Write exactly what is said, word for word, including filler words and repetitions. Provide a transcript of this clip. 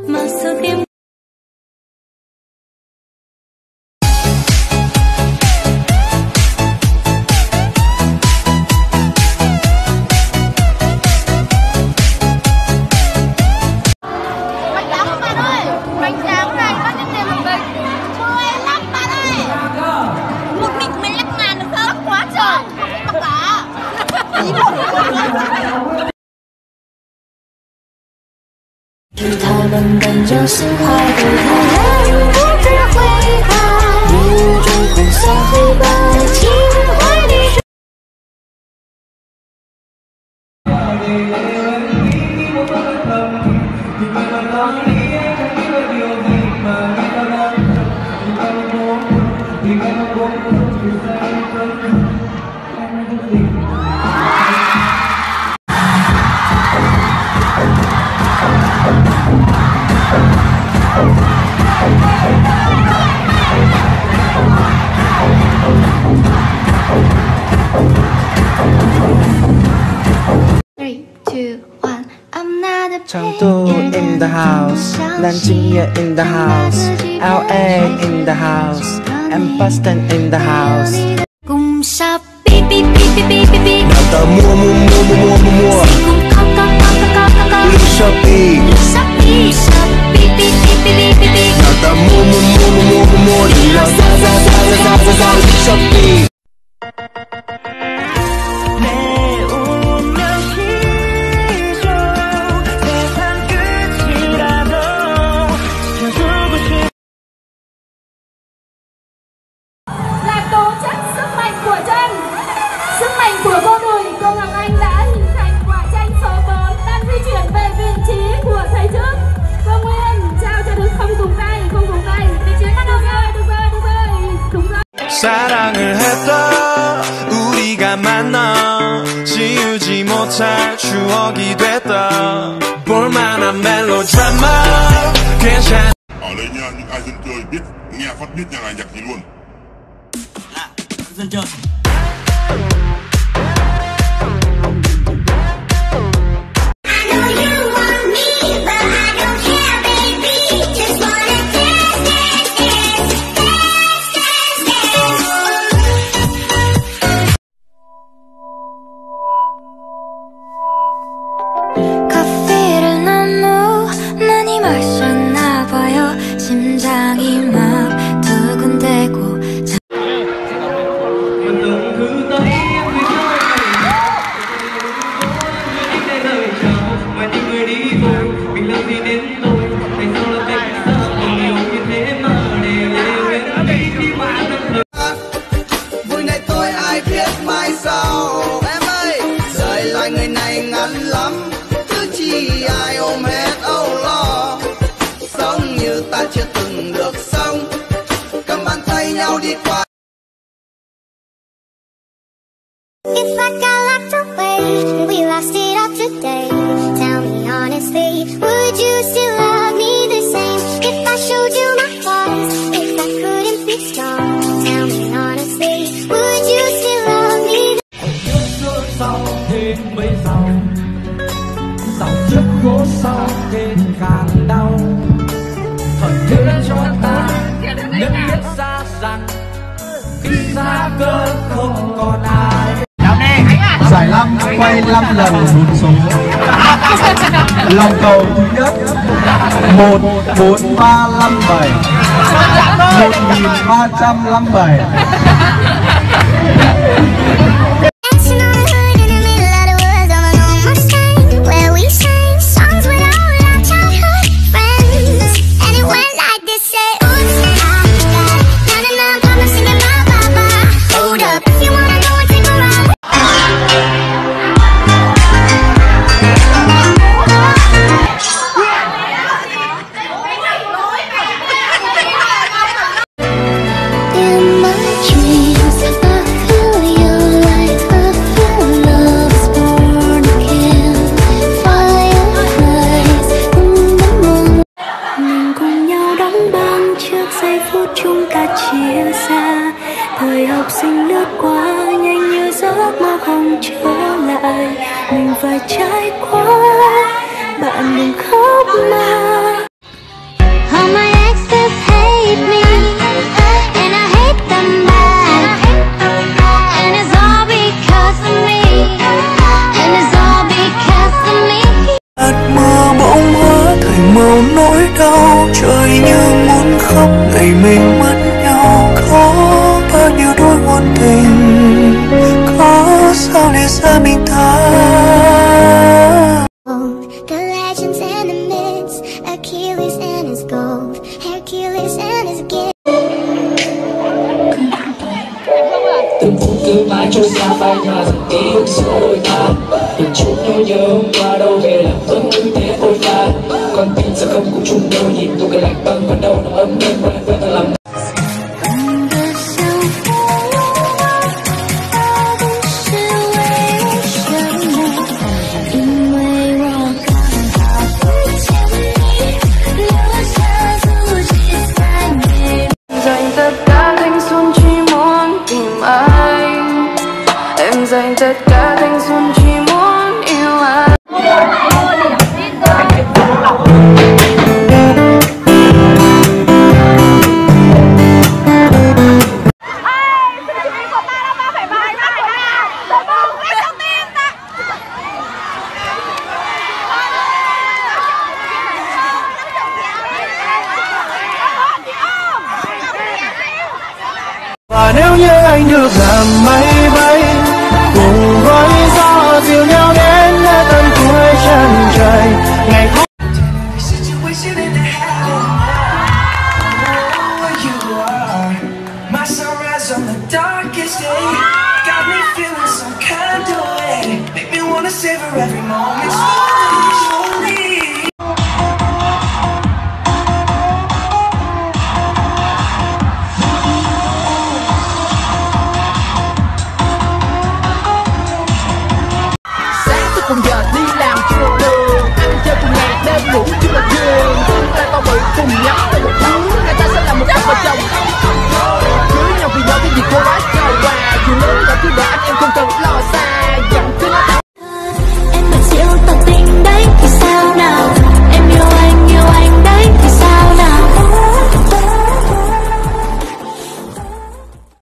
他们等着心怀的他永不知悔改，雨中红色黑白，情怀里。 Chengdu in the house, Nanjing in the house, L A in the house, and Boston in the house. Cùng Shopee, bi bi bi bi bi bi. Nào ta mua mua mua mua mua mua mua. Cùng co co co co co co. Lên Shopee, Shopee, Shopee, bi bi bi bi bi bi. nào ta mua mua mua mua mua mua mua. Đi nào ra ra ra ra ra ra ra lên Shopee. 사랑을 했다 우리가 만나 지우지 못할 추억이 됐다 볼만한 멜로드라마 괜찮아. Ở đây nha, những ai dân chơi biết nghe phát biết nhà này nhạc gì luôn. À, dân chơi. 커피를 너무 많이 마셨나 봐요. 심장이 막 두근대고. Vui này tôi ai biết mai sau. Em ơi, đời loài người này ngắn lắm, chứ chi ai ôm hết âu lo. Sống như ta chưa từng được sống, cầm bàn tay nhau đi qua. If I got locked away, we lost it all today. Tell me honestly, would you still love me the same? If I showed you my flaws, if I couldn't be strong, tell me honestly, would you still love me the trước sau thêm mấy giàu, giàu trước khổ sau thêm càng đau. Thời thế cho ta nhận biết ra rằng khi xa cơ không còn ai. Giải năm quay năm lần một số. Lòng cầu thứ nhất một bốn ba năm bảy một nghìn ba trăm năm bảy. Thời học sinh lướt qua nhanh như giấc mơ không trở lại. Mình phải trải qua, bạn đừng khóc mà. đâu, trời như muốn khóc ngày mình mất nhau. Có bao nhiêu đôi ngôn tình, có sao lìa xa mình ta. The legends and the myths, Achilles and his gold, Hercules and his gift. Từng phút cứ mãi trôi xa phai nhòa dần ký ức giữa đôi ta. Hình chút nỗi nhớ hôm qua đâu về làm vẫn cứ thế thôi pha. Con tim sẽ không cùng chung đôi nhìn tôi cái lạnh băng còn đâu nằm ấm lên qua lại với ta lòng. Dành tất cả thanh xuân chỉ muốn tìm anh. Em dành tất cả thanh xuân chỉ muốn yêu anh. Và nếu như anh được làm máy bay cùng với gió dịu nhau đến nơi tận cuối chân trời ngày hôm cùng giờ đi làm chung một đường, ăn chơi cùng ngày đêm ngủ chung một giường. Chúng ta to bự cùng nhắm tới một hướng, người ta sẽ là một cặp vợ chồng. Cưới nhau vì nhau cái gì cô gái chào quà, chuyện lớn đã cứ đợi anh em không cần lo xa.